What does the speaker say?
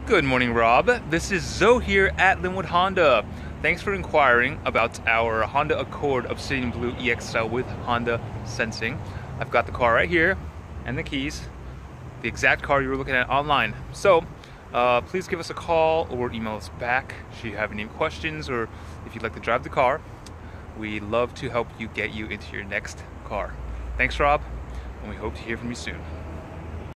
Good morning, Rob. This is Zoe here at Lynnwood Honda. Thanks for inquiring about our Honda Accord Obsidian Blue EX style with Honda Sensing. I've got the car right here and the keys, the exact car you were looking at online. So please give us a call or email us back if you have any questions or if you'd like to drive the car. We'd love to help you get you into your next car. Thanks, Rob, and we hope to hear from you soon.